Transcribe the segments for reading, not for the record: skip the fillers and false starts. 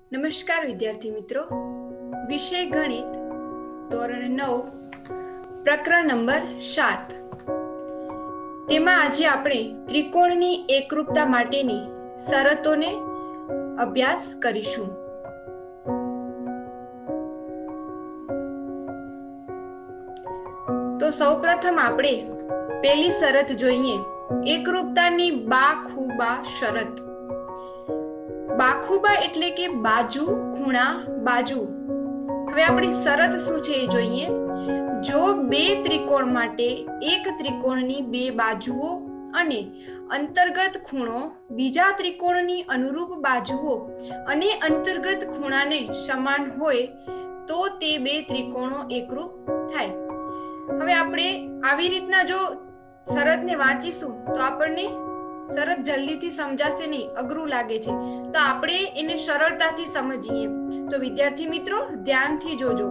નમસ્કાર વિદ્યાર્થી મિત્રો, વિષય ગણિત ધોરણ 9 પ્રકરણ નંબર 7 તેમાં આજે આપણે ત્રિકોણની એકરૂપતા માટેની શરતોને અભ્યાસ કરીશું। તો સૌપ્રથમ આપણે પહેલી શરત જોઈએ, એકરૂપતાની બાખુબા શરત। બાખુબા એટલે કે બાજુ, ખૂણા, બાજુ। હવે આપણી શરત શું છે એ જોઈએ। જો બે ત્રિકોણ માટે એક ત્રિકોણની બે બાજુઓ અને અંતર્ગત ખૂણો બીજા ત્રિકોણની અનુરૂપ બાજુઓ અને અંતર્ગત ખૂણાને સમાન હોય તો તે બે ત્રિકોણો એકરૂપ થાય। હવે આપણે આવી રીતના જો શરતને વાંચીશું તો આપણને શરત જલ્દીથી સમજાશે નહીં, અઘરું લાગે છે, તો આપણે એને સરળતાથી સમજીએ। તો વિદ્યાર્થી મિત્રો ધ્યાનથી જોજો।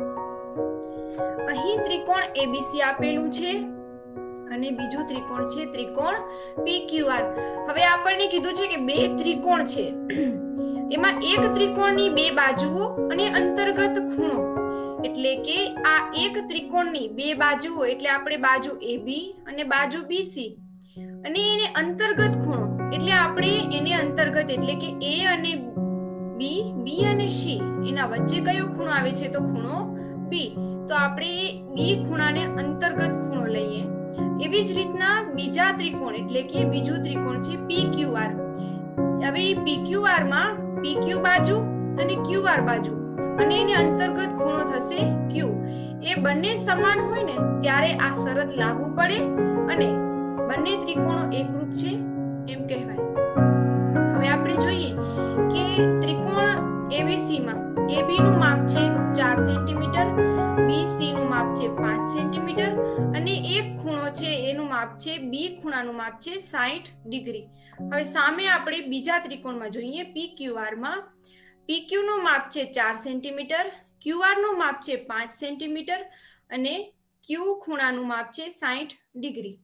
અહીં ત્રિકોણ એબીસી આપેલું છે અને બીજું ત્રિકોણ છે ત્રિકોણ પીક્યુઆર। હવે આપણને કીધું છે કે બે ત્રિકોણ છે, એમાં એક ત્રિકોણની બે બાજુઓ અને અંતર્ગત ખૂણો, એટલે કે આ એક ત્રિકોણની બે બાજુઓ એટલે આપણે બાજુ એબી અને બાજુ બીસી અને એને અંતર્ગત ખૂણો એટલે આપણે એને અંતર્ગત એટલે કે એ અને બી, બી અને સી એના વચ્ચે કયો ખૂણો આવે છે તો ખૂણો બી, તો આપણે એ બી ખૂણાને અંતર્ગત ખૂણો લઈએ। એવી જ રીતના બીજા ત્રિકોણ એટલે કે બીજું ત્રિકોણ છે પીક્યુઆર। હવે પીક્યુઆર માં પીક્યુ બાજુ અને ક્યુઆર બાજુ અને એની અંતર્ગત ખૂણો થશે ક્યુ। એ બંને સમાન હોય ને ત્યારે આ શરત લાગુ પડે અને બંને ત્રિકોણો એકરૂપ છે એમ કહેવાય। હવે આપણે જોઈએ કે ત્રિકોણ એબીસી માં એબી નું માપ છે 4 સેન્ટીમીટર, બીસી નું માપ છે 5 સેન્ટીમીટર અને એક ખૂણો છે એનું માપ છે બી ખૂણાનું માપ છે 60 ડિગ્રી। હવે સામે આપણે બીજા ત્રિકોણમાં જોઈએ પીક્યુઆર માં પીક્યુ નું માપ છે 4 સેન્ટીમીટર, ક્યુઆર નું માપ છે 5 સેન્ટીમીટર અને ક્યુ ખૂણાનું માપ છે 60 ડિગ્રી।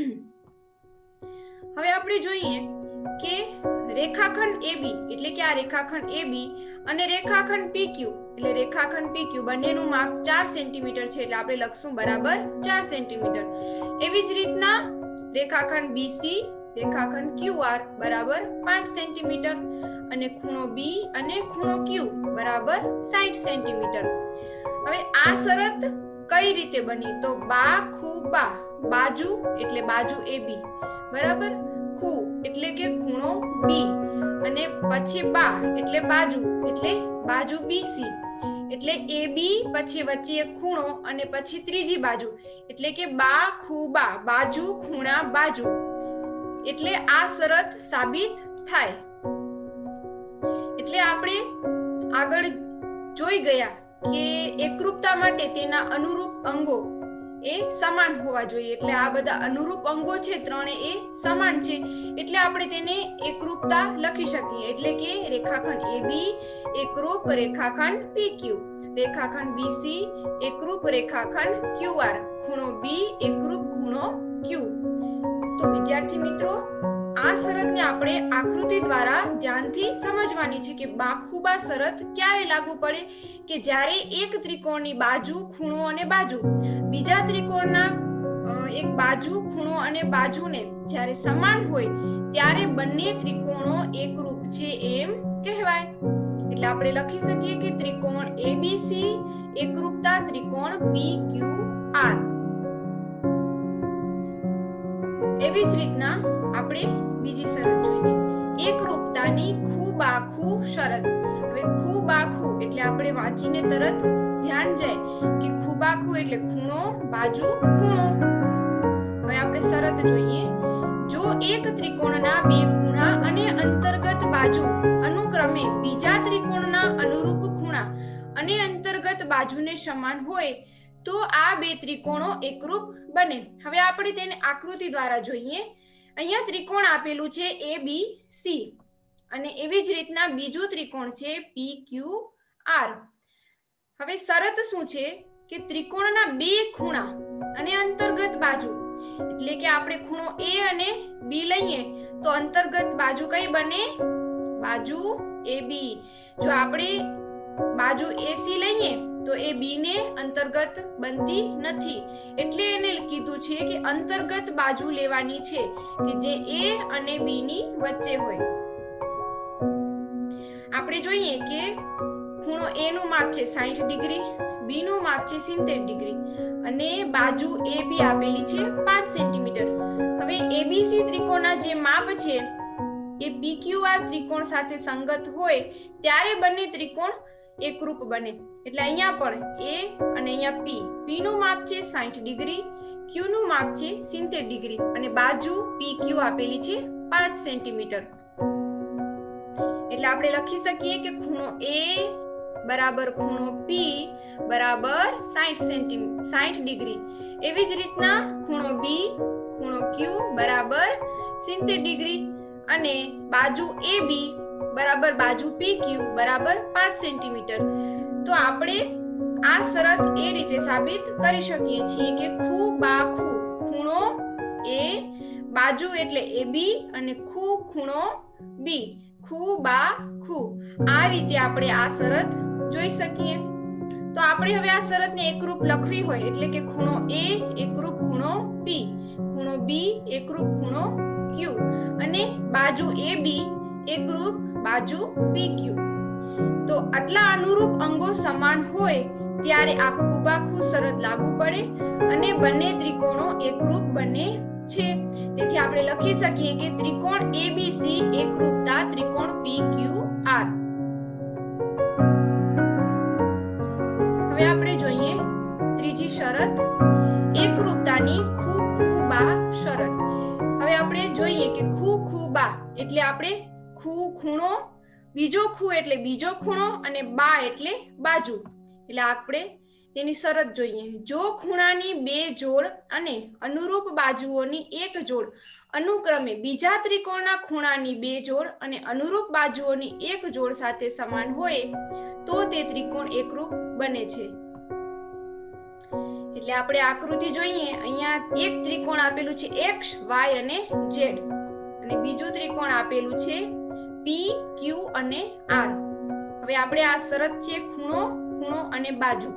હવે આપણે જોઈએ કે રેખાખંડ AB એટલે કે આ રેખાખંડ AB અને રેખાખંડ PQ એટલે રેખાખંડ PQ બંનેનું માપ 4 સેન્ટીમીટર છે એટલે આપણે લખશું બરાબર 4 સેન્ટીમીટર। એવી જ રીતના રેખાખંડ BC રેખાખંડ QR બરાબર 5 સેન્ટીમીટર અને ખૂણો B અને ખૂણો Q બરાબર 60 સેન્ટીમીટર। હવે આ શરત કઈ રીતે બની તો બાખુબા, બાજુ એટલે બાજુ AB બરાબર, ખૂ એટલે કે ખૂણો B અને પછી બા એટલે બાજુ BC એટલે AB પછી વચ્ચે એક ખૂણો અને પછી ત્રીજી બાજુ એટલે કે બાખુબા, બાજુ ખૂણા બાજુ, એટલે આ શરત સાબિત થાય। એટલે આપણે આગળ જોઈ ગયા કે એકરૂપતા માટે તેના અનુરૂપ અંગો એ સમાન હોવા જોઈએ, એટલે આ બધા અનુરૂપ અંગો છે ત્રણે એ સમાન છે એટલે આપણે તેને એકરૂપતા લખી શકીએ। એટલે કે રેખાખંડ AB એકરૂપ રેખાખંડ PQ, રેખાખંડ BC એકરૂપ રેખાખંડ QR, ખૂણો B એકરૂપ ખૂણો Q। તો વિદ્યાર્થી મિત્રો આ શરતને આપણે આકૃતિ દ્વારા ધ્યાનથી સમજવાની છે કે બાખુબા શરત ક્યારે લાગુ પડે કે જ્યારે એક ત્રિકોણની બાજુ, ખૂણો અને બાજુ બીજા ત્રિકોણના એક બાજુ, ખૂણો અને બાજુને જ્યારે સમાન હોય ત્યારે બંને ત્રિકોણો એકરૂપ છે એમ કહેવાય। એટલે આપણે લખી શકીએ કે ત્રિકોણ ABC એકરૂપતા ત્રિકોણ PQR। એવી જ રીતના આપણે બીજી શરત જોઈએ, એકરૂપતાની ખૂબાખૂ શરત। હવે ખૂબાખૂ એટલે આપણે વાંચીને તરત ધ્યાન જાય કે ખૂબાખૂ એટલે ખૂણો, બાજુ, ખૂણો। હવે આપણે શરત જોઈએ, જો એક ત્રિકોણના બે ખૂણા અને અંતર્ગત બાજુ અનુક્રમે બીજા ત્રિકોણના અનુરૂપ ખૂણા અને અંતર્ગત બાજુને સમાન હોય તો આ બે ત્રિકોણો એકરૂપ બને। હવે આપણે તેને આકૃતિ દ્વારા જોઈએ। અહીંયા ત્રિકોણ આપેલું છે ABC અને એવી જ રીતના બીજું ત્રિકોણ છે PQR। હવે શરત શું છે કે ત્રિકોણના બે ખૂણા અને અંતર્ગત બાજુ એટલે કે આપણે ખૂણો A અને B લઈએ તો અંતર્ગત બાજુ કઈ બને? બાજુ AB જો આપણે બાજુ AC લઈએ તો એ B ને અંતર્ગત બનતી નથી, એટલે એને કીધું છે કે અંતર્ગત બાજુ લેવાની છે કે જે A અને B ની વચ્ચે હોય. આપણે જોઈએ કે ખૂણો A નું માપ છે 60 ડિગ્રી, B નું માપ છે 70 ડિગ્રી અને બાજુ AB આપેલી છે 5 સેન્ટીમીટર. હવે ABC ત્રિકોણના જે માપ છે એ PQR ત્રિકોણ સાથે સંગત હોય ત્યારે બંને ત્રિકોણ એકરૂપ બને. એટલે અહીંયા પણ A અને અહીંયા P નું માપ છે 60 ડિગ્રી, Q નું માપ છે 70 ડિગ્રી અને બાજુ PQ આપેલી છે 5 સેન્ટીમીટર. એટલે આપણે લખી શકીએ કે ખૂણો A બરાબર ખૂણો P બરાબર 60 ડિગ્રી. એવી જ રીતના ખૂણો B ખૂણો Q બરાબર 70 ડિગ્રી અને બાજુ AB બરાબર બાજુ PQ બરાબર 5 સેન્ટીમીટર. તો આપણે આ શરત એ રીતે સાબિત કરી શકીએ છીએ કે ખૂ ખૂણો A બાજુ એટલે AB અને ખૂણો B ખૂ. આ રીતે આપણે આ શરત જોઈ શકીએ. તો આપણે હવે આ શરતને એકરૂપ લખવી હોય એટલે કે ખૂણો A એકરૂપ ખૂણો P, ખૂણો B એકરૂપ ખૂણો Q અને બાજુ AB એકરૂપ બાજુ PQ. તો આટલા અનુરૂપ અંગો સમાન હોય ત્યારે આ ખૂબાખૂ શરત લાગુ પડે અને બંને ત્રિકોણો એકરૂપ બને છે. તેથી આપણે લખી શકીએ કે ત્રિકોણ ABC એકરૂપતા ત્રિકોણ PQR. હવે આપણે જોઈએ ત્રીજી શરત, એકરૂપતાની ખૂ-ખૂ-બા શરત. હવે આપણે જોઈએ કે ખૂ-ખૂ-બા એટલે આપણે ખૂણો, બીજો ખૂ એટલે બીજો ખૂણો અને બા એટલે બાજુ. એટલે આપણે તેની શરત જોઈએ. જો ખૂણાની બે જોડ અને અનુરૂપ બાજુઓની એક જોડ અનુક્રમે બીજા ત્રિકોણના ખૂણાની બે જોડ અને અનુરૂપ બાજુઓની એક જોડ સાથે સમાન હોય તો તે ત્રિકોણ એકરૂપ બને છે. એટલે આપણે આકૃતિ જોઈએ. અહીંયા એક ત્રિકોણ આપેલું છે X, Y અને Z અને બીજું ત્રિકોણ આપેલું છે P, Q અને R. હવે આપણે આ શરત છે ખૂણો અને બાજુ.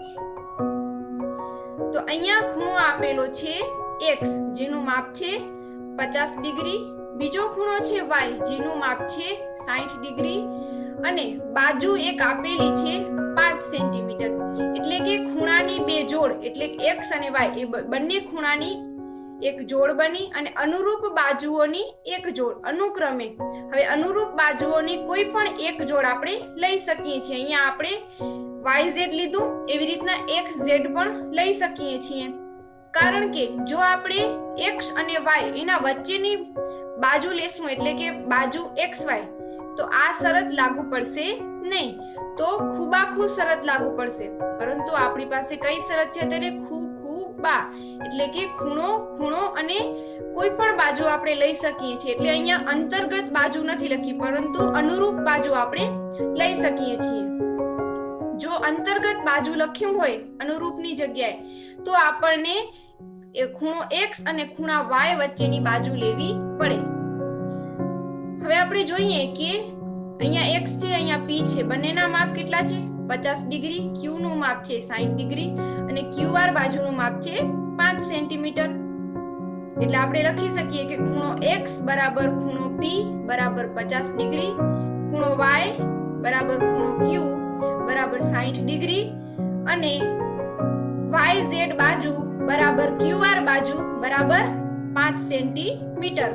તો અહીંયા ખૂણો આપેલો છે X જેનું માપ છે 50 ડિગ્રી, બીજો ખૂણો છે Y જેનું માપ છે 60 ડિગ્રી અને બાજુ એક આપેલી છે 5 સેન્ટીમીટર. એટલે કે ખૂણાની બે જોડ એટલે X અને Y એ બંને ખૂણાની એક જોડ બની અને અનુરૂપ બાજુઓની એક જોડ અનુક્રમે. હવે અનુરૂપ બાજુઓની કોઈ પણ એક જોડ આપણે લઈ શકીએ છીએ. અહીંયા આપણે YZ લીધું, એવી રીતના XZ પણ લઈ શકીએ છીએ. કારણ કે જો આપણે X અને Y એના વચ્ચેની બાજુ લેશું એટલે કે બાજુ XY તો આ શરત લાગુ પડશે નહીં, તો ખૂબાખૂ શરત લાગુ પડશે. પરંતુ આપણી પાસે કઈ શરત છે ત્યારે ખૂ-ખૂ-બા એટલે કે ખૂણો અને કોઈ પણ બાજુ આપણે લઈ શકીએ છીએ. એટલે અહીંયા અંતર્ગત બાજુ નથી લખી પરંતુ અનુરૂપ બાજુ આપણે લઈ શકીએ છીએ. જો અંતર્ગત બાજુ લખ્યું હોય અનુરૂપની જગ્યાએ તો આપણને ખૂણો X અને ખૂણા Y વચ્ચેની બાજુ લેવી પડે. હવે આપણે જોઈએ કે અહીંયા X છે, અહીંયા P છે, બંનેના માપ કેટલા છે 50 ડિગ્રી, Q નું માપ છે 60 ડિગ્રી અને QR બાજુનું માપ છે 5 સેન્ટીમીટર. એટલે આપણે લખી શકીએ કે ખૂણો X બરાબર ખૂણો P બરાબર 50 ડિગ્રી, ખૂણો Y બરાબર ખૂણો Q બરાબર 60 ડિગ્રી અને YZ બાજુ બરાબર QR બાજુ બરાબર 5 સેન્ટીમીટર.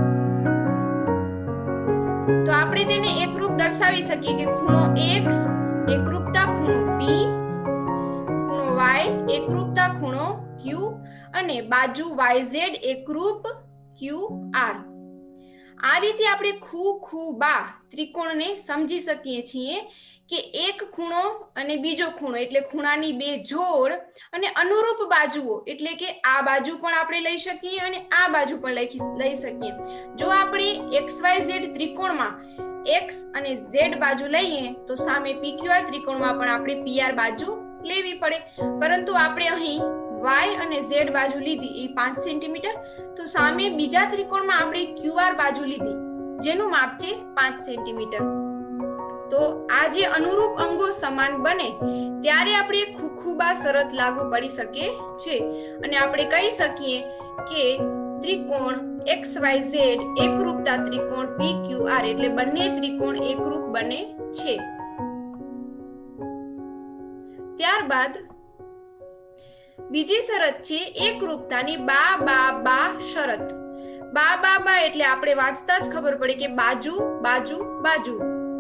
તો આપણે તેને એકરૂપ દર્શાવી શકીએ કે ખૂણો X એકરૂપતા ખૂણો P, ખૂણો Y એકરૂપતા ખૂણો Q અને બાજુ YZ એકરૂપ QR. આ રીતે આપણે ખૂ-ખૂ-બા ત્રિકોણને સમજી શકીએ છીએ કે એક ખૂણો અને બીજો ખૂણો એટલે ખૂણાની બે જોડ અને અનુરૂપ બાજુઓ એટલે કે આ બાજુ પણ આપણે લઈ શકીએ અને આ બાજુ પણ લઈ શકીએ. જો આપણે XYZ ત્રિકોણમાં X અને Z બાજુ લઈએ તો સામે PQR ત્રિકોણમાં પણ આપણે PR બાજુ લેવી પડે. પરંતુ આપણે અહીં Y અને Z બાજુ લીધી એ 5 સેન્ટીમીટર, તો સામે બીજા ત્રિકોણમાં આપણે QR બાજુ લીધી જેનું માપ છે 5 સેન્ટીમીટર. તો આ જે અનુરૂપ અંગો સમાન બને ત્યારે આપણે ખુખુબા શરત લાગુ પડી શકે છે અને આપણે કહી શકીએ કે ત્રિકોણ XYZ એકરૂપતા ત્રિકોણ PQR એટલે બંને ત્રિકોણ એકરૂપ બને છે. ત્યારબાદ બીજી શરત છે એકરૂપતાની બા બા બા શરત. બા બા બા એટલે આપણે વાંચતા જ ખબર પડે કે બાજુ બાજુ બાજુ.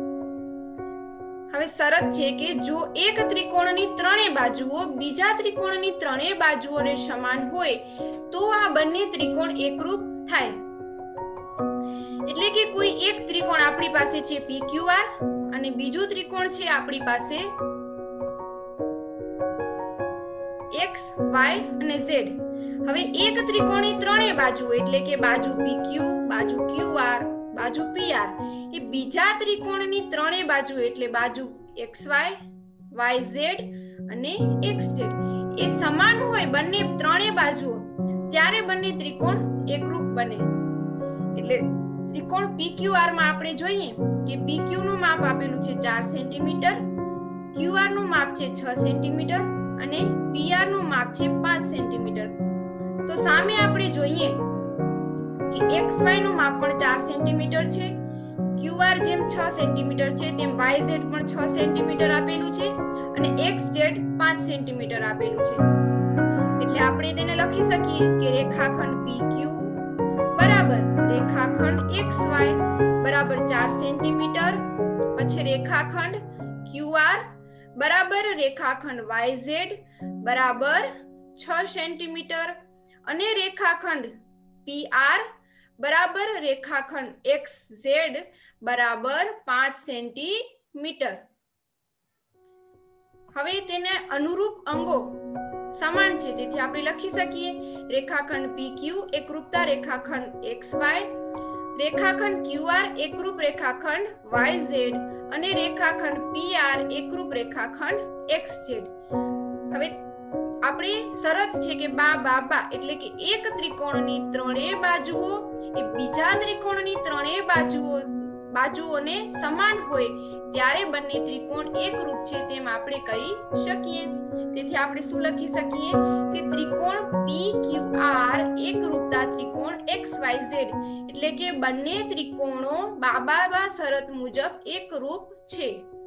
હવે શરત છે કે જો એક ત્રિકોણની ત્રણેય બાજુઓ બીજા ત્રિકોણની ત્રણેય બાજુઓને સમાન હોય તો આ બંને ત્રિકોણ એકરૂપ થાય. એટલે કે કોઈ એક ત્રિકોણ આપણી પાસે છે PQR અને બીજું ત્રિકોણ છે આપણી પાસે X, Y અને Z. હવે એક ત્રિકોણની ત્રણેય બાજુ એટલે કે બાજુ PQ, બાજુ QR, બાજુ PR એ બીજા ત્રિકોણની ત્રણેય બાજુ એટલે બાજુ XY, YZ અને XZ એ સમાન હોય બંને ત્રણેય બાજુઓ ત્યારે બંને ત્રિકોણ એકરૂપ બને. એટલે ત્રિકોણ PQR માં આપણે જોઈએ કે PQ નું માપ આપેલું છે 4 સેન્ટીમીટર, QR નું માપ છે 6 સેન્ટીમીટર અને PR નું માપ છે 5 સેન્ટીમીટર. તો સામે આપણે જોઈએ કે XY નું માપ પણ 4 સેન્ટીમીટર છે, QR જેમ 6 સેન્ટીમીટર છે તેમ YZ પણ 6 સેન્ટીમીટર આપેલું છે અને XZ 5 સેન્ટીમીટર આપેલું છે. એટલે આપણે તેને લખી શકીએ કે રેખાખંડ PQ બરાબર રેખાખંડ XY બરાબર 4 સેન્ટીમીટર, પછી રેખાખંડ QR બરાબર રેખાખંડ YZ બરાબર 6 સેન્ટીમીટર અને રેખાખંડ PR બરાબર રેખાખંડ XZ બરાબર 5 સેન્ટીમીટર. હવે તેને અનુરૂપ અંગો સમાન છે તેથી આપણે લખી શકીએ રેખાખંડ PQ એકરૂપતા રેખાખંડ XY, રેખાખંડ QR એકરૂપ રેખાખંડ YZ અને રેખાખંડ PR એકરૂપ રેખાખંડ XZ. હવે આપણી શરત છે કે બા બા બા એટલે કે એક ત્રિકોણની ત્રણેય બાજુઓ એ બીજા ત્રિકોણની ત્રણેય બાજુઓને સમાન હોય ત્યારે બંને ત્રિકોણ એકરૂપ છે તેમ આપણે કહી શકીએ. તેથી આપણે શું લખી શકીએ કે ત્રિકોણ PQR એકરૂપતા ત્રિકોણ XYZ એટલે કે બંને ત્રિકોણો બા બા બા શરત મુજબ એકરૂપ છે.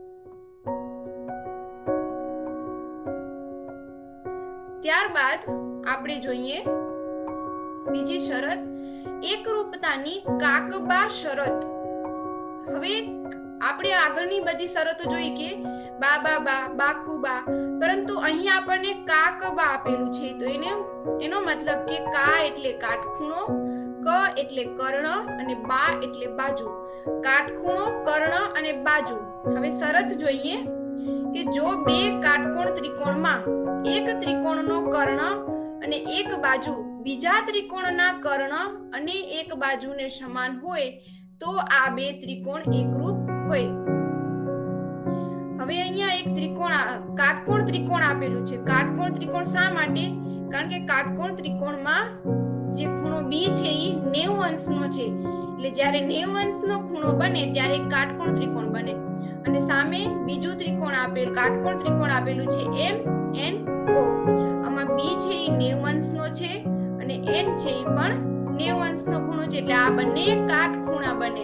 ત્યારબાદ આપણે જોઈએ બીજી શરત એકરૂપતાની કાકબા શરત. હવે આપણે આગળની બધી શરતો જોઈ કે બા બા બા બાખુબા, પરંતુ અહીં આપણને કાકબા આપેલું છે તો એનો મતલબ કે કા એટલે કાટખૂણો, ક એટલે કર્ણ અને બા એટલે બાજુ. કાટખૂણો, કર્ણ અને બાજુ. હવે શરત જોઈએ કે જો બે કાટકોણ ત્રિકોણમાં એક ત્રિકોણનો કર્ણ અને એક બાજુ બીજા ત્રિકોણના કર્ણ અને એક બાજુને સમાન હોય તો આ બે ત્રિકોણ એકરૂપ હોય. હવે અહીંયા એક કાટકોણ ત્રિકોણ આપેલું છે. કાટકોણ ત્રિકોણ શા માટે? કારણ કે કાટકોણ ત્રિકોણમાં જે ખૂણો B છે એ 90 અંશનો છે. એટલે જ્યારે 90 અંશનો ખૂણો બને ત્યારે કાટકોણ ત્રિકોણ બને. અને સામે બીજું કાટકોણ ત્રિકોણ આપેલું છે MNO. આમાં B છે એ 90 અંશનો છે અને N છે એ પણ 90 અંશનો ખૂણો છે એટલે આ બંને કાટખૂણા બને.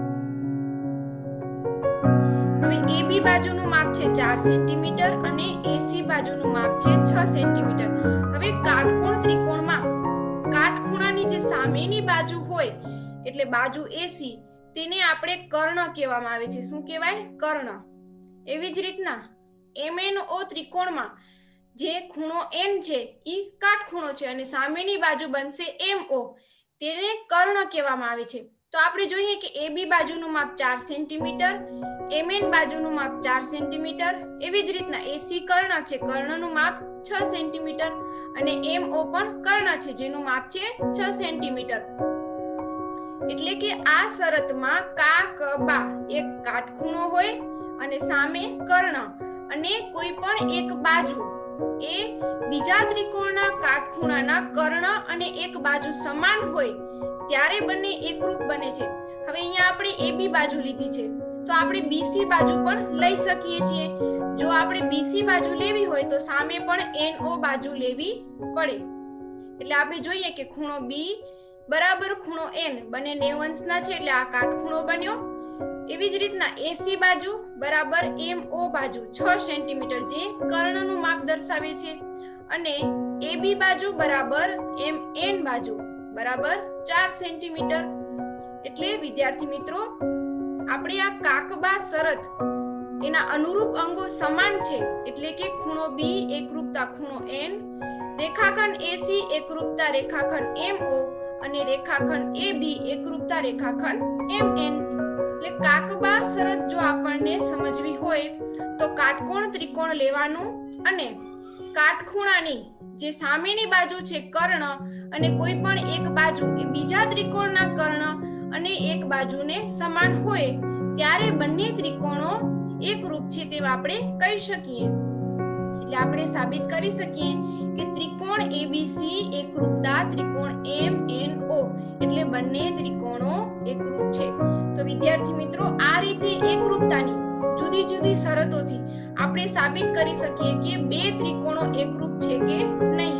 હવે AB બાજુનું માપ છે 4 સેન્ટીમીટર અને AC બાજુનું માપ છે 6 સેન્ટીમીટર. હવે કાટકોણ ત્રિકોણમાં કાટખૂણાની જે સામેની બાજુ હોય એટલે બાજુ AC તેને આપણે કર્ણ કહેવામાં આવે છે. શું કહેવાય? કર્ણ. એવી જ રીતના MNO ત્રિકોણમાં જે ખૂણો N છે એ કાટખૂણો છે અને સામેની બાજુ બનશે MO તેને કર્ણ કહેવામાં આવે છે. તો આપણે જોઈએ કે AB બાજુનું માપ 4 સેન્ટીમીટર, MN બાજુનું માપ 4 સેન્ટીમીટર, એવી જ રીતના AC કર્ણ છે, કર્ણનું માપ 6 સેન્ટીમીટર અને MO પણ કર્ણ છે જેનું માપ છે 6 સેન્ટીમીટર. એટલે કે આ શરતમાં કા ક બા એક કાટખૂણો હોય અને સામે કર્ણ અને કોઈ પણ એક બાજુ એ બીજા ત્રિકોણના કાટખૂણાના કર્ણ અને એક બાજુ સમાન હોય ત્યારે બંને એકરૂપ બને છે. હવે અહીંયા આપણે AB બાજુ લીધી છે તો આપણે BC બાજુ પણ લઈ શકીએ છીએ. જો આપણે BC બાજુ લેવી હોય તો સામે પણ NO બાજુ લેવી પડે. એટલે આપણે જોઈએ કે ખૂણો B બરાબર ખૂણો N બંને 90 અંશના છે એટલે આ કાટખૂણો બન્યો. એવી જ રીતના AC બાજુ બરાબર MO બાજુ 6 સેન્ટીમીટર જે કર્ણનું માપ દર્શાવે છે અને AB બાજુ બરાબર MN બાજુ બરાબર 4 સેન્ટીમીટર. એટલે વિદ્યાર્થી મિત્રો આપણે આ કાકબા શરત એના અનુરૂપ અંગો સમાન છે એટલે કે ખૂણો B એકરૂપતા ખૂણો N, રેખાખંડ AC એકરૂપતા રેખાખંડ MO અને રેખાખંડ AB એકરૂપતા રેખાખંડ MN. એટલે કાકબા શરત જો આપણને સમજવી હોય તો કાટકોણ ત્રિકોણ લેવાનું અને કાટખૂણાની જે સામેની બાજુ છે કર્ણ અને કોઈ પણ એક બાજુ એ બીજા ત્રિકોણના કર્ણ અને એક બાજુને સમાન હોય ત્યારે બંને ત્રિકોણો એકરૂપ છે તેમ આપણે કહી શકીએ. એટલે આપણે સાબિત કરી શકીએ કે ત્રિકોણ ABC એકરૂપતા ત્રિકોણ MNO એટલે બંને ત્રિકોણો એકરૂપ છે. તો વિદ્યાર્થી મિત્રો આ રીતે એકરૂપતાની જુદી જુદી શરતોથી આપણે સાબિત કરી શકીએ કે બે ત્રિકોણો એકરૂપ છે કે નહીં.